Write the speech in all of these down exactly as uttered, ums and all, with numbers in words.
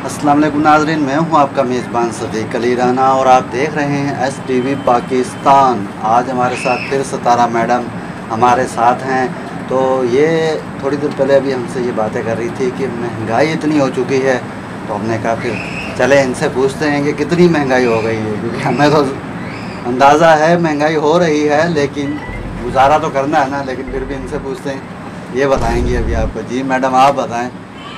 अस्सलाम वालेकुम नाज़रीन, मैं हूं आपका मेज़बान सदीक अली राना और आप देख रहे हैं एस टी वी पाकिस्तान। आज हमारे साथ फिर सितारा मैडम हमारे साथ हैं। तो ये थोड़ी देर पहले अभी हमसे ये बातें कर रही थी कि महंगाई इतनी हो चुकी है, तो हमने कहा फिर चले इनसे पूछते हैं कि कितनी महंगाई हो गई है, क्योंकि हमें तो अंदाज़ा है महंगाई हो रही है, लेकिन गुजारा तो करना है ना। लेकिन फिर भी इनसे पूछते हैं, ये बताएंगी अभी आपको। जी मैडम, आप बताएं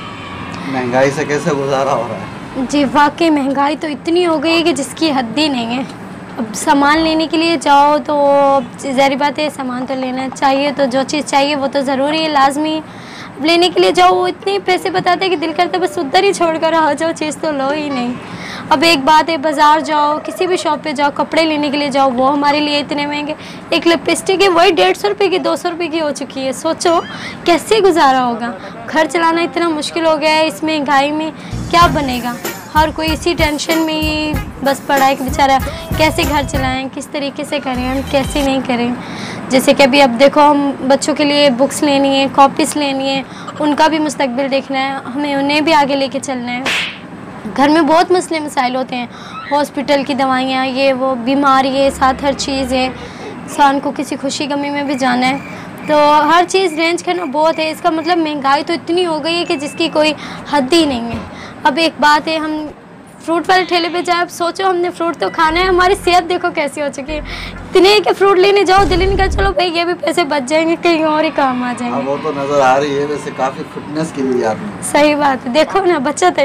महंगाई से कैसे गुजारा हो रहा है? जी वाकई महंगाई तो इतनी हो गई है कि जिसकी हद ही नहीं है। अब सामान लेने के लिए जाओ तो ज़ाहिर बात है सामान तो लेना चाहिए, तो जो चीज़ चाहिए वो तो ज़रूरी है, लाजमी। अब लेने के लिए जाओ वो इतने पैसे बताते हैं कि दिल करता है बस उधर ही छोड़ कर आ जाओ, चीज़ तो लो ही नहीं। अब एक बात है, बाज़ार जाओ, किसी भी शॉप पे जाओ, कपड़े लेने के लिए जाओ, वो हमारे लिए इतने महंगे। एक लिपस्टिक है वही डेढ़ सौ रुपये की, दो सौ रुपये की हो चुकी है। सोचो कैसे गुजारा होगा। घर चलाना इतना मुश्किल हो गया है, इस महंगाई में क्या बनेगा। हर कोई इसी टेंशन में ही बस पड़ा है कि बेचारा कैसे घर चलाएं, किस तरीके से करें, हम कैसे नहीं करें। जैसे कि अभी अब देखो, हम बच्चों के लिए बुक्स लेनी है, कॉपीज़ लेनी है, उनका भी मुस्तकबिल देखना है, हमें उन्हें भी आगे लेके चलना है। घर में बहुत मसले मसाइल होते हैं, हॉस्पिटल की दवाइयाँ, ये वो बीमारी है, साथ हर चीज़ है। इंसान को किसी खुशी गमी में भी जाना है, तो हर चीज़ रेंज करना बहुत है। इसका मतलब महंगाई तो इतनी हो गई है कि जिसकी कोई हद ही नहीं है। अब एक बात है, हम फ्रूट वाले ठेले पे जाए, अब सोचो हमने फ्रूट तो खाना है, हमारी सेहत देखो कैसी हो चुकी है। इतने के फ्रूट लेने जाओ दिल ही नहीं कर, चलो भाई ये भी पैसे बच जाएंगे, कहीं और ही काम आ जाएंगे। वो तो नज़र आ रही है, वैसे काफ़ी फिटनेस के लिए आपने। सही बात है, देखो ना बचत है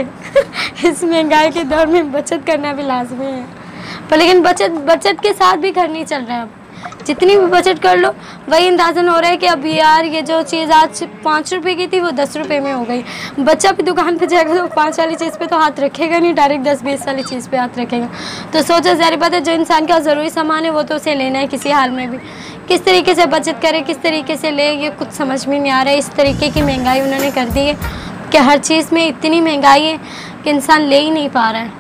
इस महंगाई के दौर में बचत करना भी लाजमी है, पर लेकिन बचत बचत के साथ भी घर नहीं चल रहा है। अब जितनी भी बचत कर लो वही अंदाज़न हो रहा है कि अब यार ये जो चीज़ आज पाँच रुपए की थी वो दस रुपए में हो गई। बच्चा भी दुकान पे जाएगा तो पाँच वाली चीज़ पे तो हाथ रखेगा नहीं, डायरेक्ट दस बीस वाली चीज़ पे हाथ रखेगा। तो सोचो ज़ाहिर बात है जो इंसान का ज़रूरी सामान है वो तो उसे लेना है किसी हाल में भी। किस तरीके से बचत करे, किस तरीके से ले, ये कुछ समझ में नहीं आ रहा है। इस तरीके की महंगाई उन्होंने कर दी है कि हर चीज़ में इतनी महंगाई है कि इंसान ले ही नहीं पा रहा है।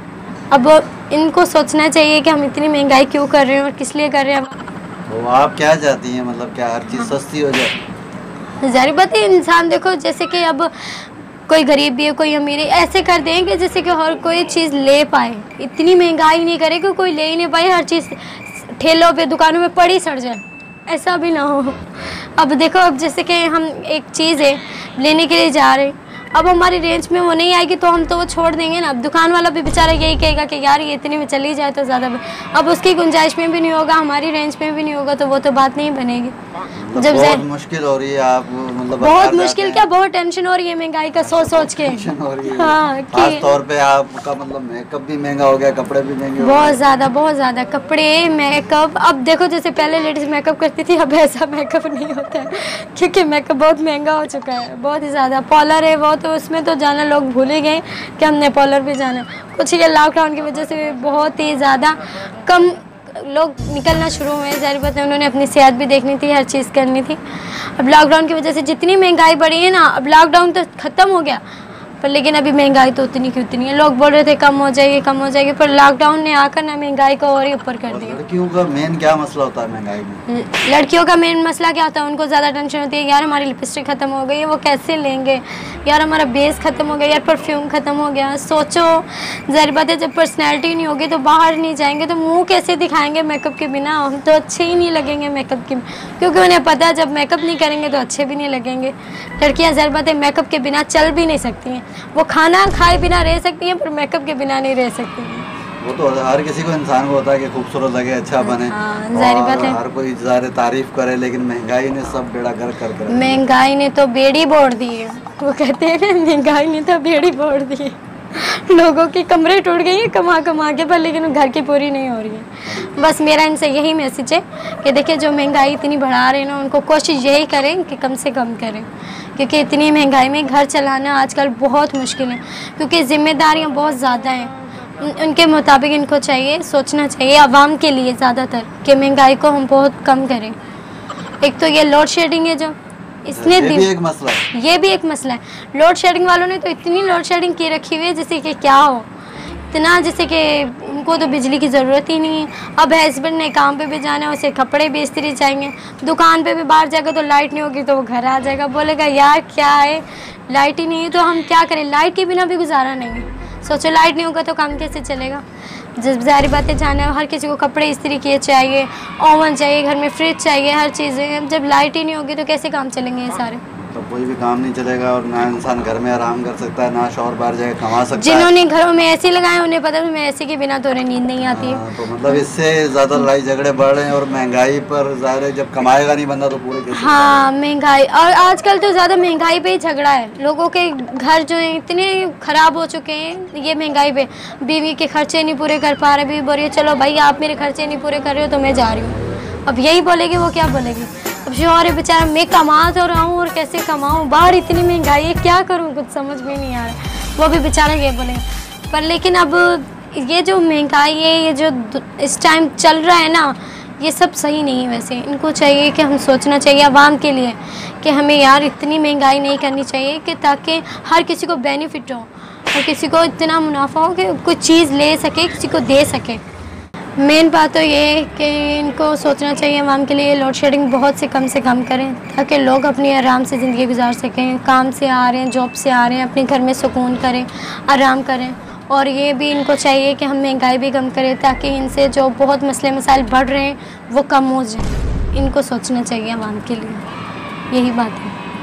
अब इनको सोचना चाहिए कि हम इतनी महंगाई क्यों कर रहे हैं और किस लिए कर रहे हैं। तो आप क्या चाहती हैं, मतलब क्या हर चीज़ सस्ती हो जाए? ज़ाहिर बात है, इंसान देखो जैसे कि अब कोई गरीब भी है, कोई अमीर है, ऐसे कर देंगे जैसे कि हर कोई चीज़ ले पाए। इतनी महंगाई नहीं करे कि कोई ले ही नहीं पाए, हर चीज़ ठेलों पे दुकानों में पड़ी सड़ जाए, ऐसा भी ना हो। अब देखो, अब जैसे कि हम एक चीज़ है लेने के लिए जा रहे हैं, अब हमारी रेंज में वो नहीं आएगी तो हम तो वो छोड़ देंगे ना। अब दुकान वाला भी बेचारा यही कहेगा कि यार ये इतने में चली जाए तो ज़्यादा, अब उसकी गुंजाइश में भी नहीं होगा, हमारी रेंज में भी नहीं होगा, तो वो तो बात नहीं बनेगी। जब बहुत मुश्किल हो रही है, आप मतलब बहुत मुश्किल क्या, बहुत टेंशन हो रही है महंगाई का सोच सोच के। हाँ, खास तौर पे आपका मतलब मेकअप भी महंगा हो गया, कपड़े भी महंगे हो गए। बहुत ज़्यादा बहुत ज़्यादा कपड़े, मेकअप। अब देखो जैसे पहले लेडीज़ मेकअप करती थी, अब ऐसा मेकअप नहीं होता है क्योंकि मेकअप बहुत महंगा हो चुका है, बहुत ही ज़्यादा। पार्लर है वो तो उसमें तो जाना लोग भूल ही गए कि हमने पार्लर भी जाना। कुछ ये लॉकडाउन की वजह से बहुत ही ज़्यादा कम लोग निकलना शुरू हुए। ज़ाहिर बात है उन्होंने अपनी सेहत भी देखनी थी, हर चीज़ करनी थी। अब लॉकडाउन की वजह से जितनी महंगाई बढ़ी है ना, अब लॉकडाउन तो ख़त्म हो गया पर लेकिन अभी महंगाई तो उतनी की उतनी है। लोग बोल रहे थे कम हो जाएगी कम हो जाएगी, पर लॉकडाउन ने आकर ना महंगाई को और ही ऊपर कर दिया। लड़कियों का मेन क्या मसला होता है महंगाई में? लड़कियों का मेन मसला क्या होता है, उनको ज़्यादा टेंशन होती है, यार हमारी लिपस्टिक ख़त्म हो गई है, वो कैसे लेंगे, यार हमारा बेस ख़त्म हो गया, यार परफ्यूम ख़त्म हो गया। सोचो ज़ाहिर बात है जब पर्सनैलिटी नहीं होगी तो बाहर नहीं जाएंगे तो मुँह कैसे दिखाएंगे मेकअप के बिना, हम तो अच्छे ही नहीं लगेंगे मेकअप के, क्योंकि उन्हें पता है जब मेकअप नहीं करेंगे तो अच्छे भी नहीं लगेंगे। लड़कियाँ ज़ाहिर बात है मेकअप के बिना चल भी नहीं सकती हैं, वो खाना खाए बिना रह सकती हैं पर मेकअप के बिना नहीं रह सकती हैं। वो तो हर किसी को इंसान को होता है कि खूबसूरत लगे, अच्छा बने। हाँ, ज़ाहिर बात है हर कोई ज़ाहिर तारीफ करे, लेकिन महंगाई ने सब बेड़ा गर्क कर दिया। महंगाई ने तो बेड़ी बोड़ दी है, वो कहते हैं ना महंगाई ने तो बेड़ी बोड़ दी है। लोगों की कमरे टूट गई हैं कमा कमा के, पर लेकिन घर की पूरी नहीं हो रही है। बस मेरा इनसे यही मैसेज है कि देखिए जो महंगाई इतनी बढ़ा रहे हैं ना, उनको कोशिश यही करें कि कम से कम करें, क्योंकि इतनी महंगाई में घर चलाना आजकल बहुत मुश्किल है, क्योंकि ज़िम्मेदारियाँ बहुत ज़्यादा हैं। उनके मुताबिक इनको चाहिए सोचना चाहिए आवाम के लिए ज़्यादातर कि महंगाई को हम बहुत कम करें। एक तो ये लोड शेडिंग है जो इसने ये भी एक मसला है, ये भी एक मसला है। लोड शेडिंग वालों ने तो इतनी लोड शेडिंग की रखी हुई है जैसे कि क्या हो, इतना जैसे कि उनको तो बिजली की ज़रूरत ही नहीं है। अब हस्बैंड ने काम पे भी जाना है, उसे कपड़े भी इस्त्री चाहिए, दुकान पे भी बाहर जाएगा तो लाइट नहीं होगी तो वो घर आ जाएगा, बोलेगा यार क्या है लाइट ही नहीं है तो हम क्या करें। लाइट के बिना भी गुजारा नहीं है, सोचो लाइट नहीं होगा तो काम कैसे चलेगा। जब ज़ाहिर बात है जाना है, हर किसी को कपड़े इस्त्री किए चाहिए, ओवन चाहिए, घर में फ्रिज चाहिए, हर चीज़ें। जब लाइट ही नहीं होगी तो कैसे काम चलेंगे ये सारे। तो कोई भी काम नहीं चलेगा और ना इंसान घर में आराम कर सकता है, ना शौहर बाहर जाके कमा सकता है। जिन्होंने घरों में ऐसे लगाए उन्हें पता है मैं ऐसे के बिना तो उन्हें नींद नहीं आती है। हाँ, तो मतलब इससे ज़्यादा लड़ाई झगड़े बढ़ रहे हैं और महंगाई पर ज़ाहिर है जब कमाएगा नहीं बंदा तो पूरे कैसे। हाँ महंगाई, और आजकल तो ज़्यादा महंगाई पे ही झगड़ा है। लोगों के घर जो है इतने ख़राब हो चुके हैं ये महंगाई पे। बीवी के खर्चे नहीं पूरे कर पा रहे, बीवी बोल रही है चलो भाई आप मेरे खर्चे नहीं पूरे कर रहे हो तो मैं जा रही हूँ। अब यही बोलेगी वो क्या बोलेगी। अब शौहर है बेचारा मैं कमा तो रहा हूँ और कैसे कमाऊँ, बाहर इतनी महंगाई है क्या करूँ, कुछ समझ में नहीं आ रहा। वो भी बेचारा ये बोलेगा। पर लेकिन अब ये जो महंगाई है, ये जो इस टाइम चल रहा है ना, ये सब सही नहीं है। वैसे इनको चाहिए कि हम सोचना चाहिए आवाम के लिए कि हमें यार इतनी महंगाई नहीं करनी चाहिए कि ताकि हर किसी को बेनिफिट हो, हर किसी को इतना मुनाफा हो कि कोई चीज़ ले सके, किसी को दे सके। मेन बात तो ये है कि इनको सोचना चाहिए आवाम के लिए लोड शेडिंग बहुत से कम से कम करें ताकि लोग अपनी आराम से ज़िंदगी गुजार सकें। काम से आ रहे हैं, जॉब से आ रहे हैं, अपने घर में सुकून करें, आराम करें। और ये भी इनको चाहिए कि हम महंगाई भी कम करें ताकि इनसे जो बहुत मसले मसाइल बढ़ रहे हैं वो कम हो जाए। इनको सोचना चाहिए आवाम के लिए, यही बात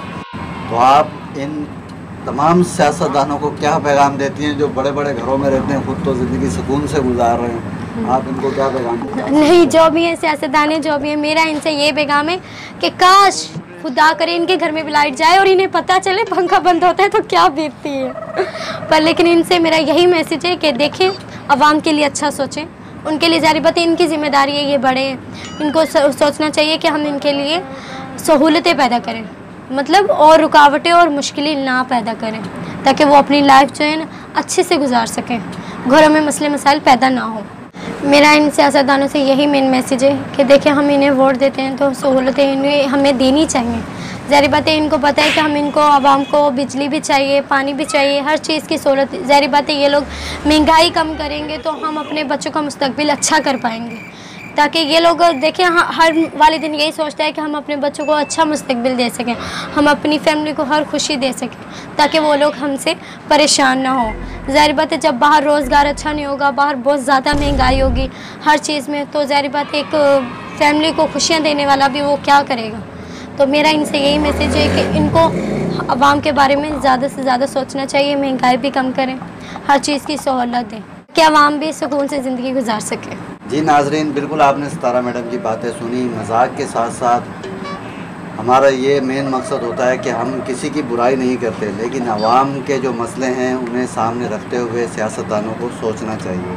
है। तो आप इन तमाम सियासतदानों को क्या पैगाम देती हैं जो बड़े बड़े घरों में रहते हैं, खुद तो ज़िंदगी सुकून से गुजार रहे हैं, आप इनको क्या पैगाम देते हैं? नहीं, जो भी है सियासतदान जो भी है, मेरा इनसे ये पैगाम है कि काश खुदा करे इनके घर में भी लाइट जाए और इन्हें पता चले पंखा बंद होता है तो क्या बीतती है। पर लेकिन इनसे मेरा यही मैसेज है कि देखें आवाम के लिए अच्छा सोचें, उनके लिए जारी बात है, इनकी जिम्मेदारी है, ये बड़े हैं, इनको सोचना चाहिए कि हम इनके लिए सहूलतें पैदा करें, मतलब और रुकावटें और मुश्किलें ना पैदा करें ताकि वो अपनी लाइफ जो है ना अच्छे से गुजार सकें, घरों में मसले मसाइल पैदा ना हो। मेरा इन सियासतदानों से यही मेन मैसेज है कि देखिए हम इन्हें वोट देते हैं तो सहूलतें इन्हें हमें देनी चाहिए। ज़ाहिर बात है इनको पता है कि हम इनको आवाम को बिजली भी चाहिए, पानी भी चाहिए, हर चीज़ की सहूलत। ज़ाहिर बात है ये लोग महंगाई कम करेंगे तो हम अपने बच्चों का मुस्तकबिल अच्छा कर पाएंगे ताकि ये लोग देखें हर वालिदैन यही सोचता है कि हम अपने बच्चों को अच्छा मुस्तकबिल दे सकें, हम अपनी फैमिली को हर खुशी दे सकें ताकि वो लोग हमसे परेशान ना हो। ज़ाहिर बात है जब बाहर रोज़गार अच्छा नहीं होगा, बाहर बहुत ज़्यादा महंगाई होगी हर चीज़ में, तो ज़ाहिर बात है एक फैमिली को खुशियाँ देने वाला भी वो क्या करेगा। तो मेरा इनसे यही मैसेज है कि इनको आवाम के बारे में ज़्यादा से ज़्यादा सोचना चाहिए, महंगाई भी कम करें, हर चीज़ की सहूलत दें कि आवाम भी सुकून से ज़िंदगी गुजार सके। जी नाजरीन, बिल्कुल आपने सितारा मैडम की बातें सुनी। मजाक के साथ साथ हमारा ये मेन मकसद होता है कि हम किसी की बुराई नहीं करते, लेकिन आवाम के जो मसले हैं उन्हें सामने रखते हुए सियासतदानों को सोचना चाहिए।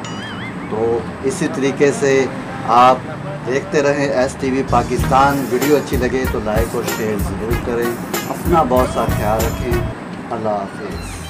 तो इसी तरीके से आप देखते रहें S T V Pakistan. Video अच्छी लगे तो लाइक और शेयर ज़रूर करें। अपना बहुत सा ख्याल रखें। अल्लाह हाफिज़।